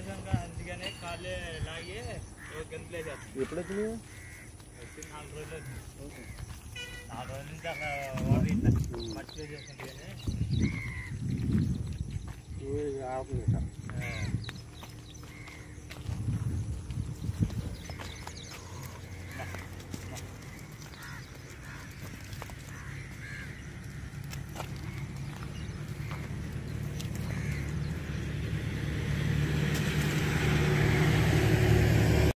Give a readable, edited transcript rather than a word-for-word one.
ఆవేశంగా అందుకనే కాళ్ళే లాగి గెంతులేదు. ఎప్పుడు వచ్చింది? వచ్చి 4 రోజులు వచ్చింది. 4 రోజుల నుంచి అక్కడ వాడి మర్చిపోయి చేసింది కానీ ఆడుతుంది.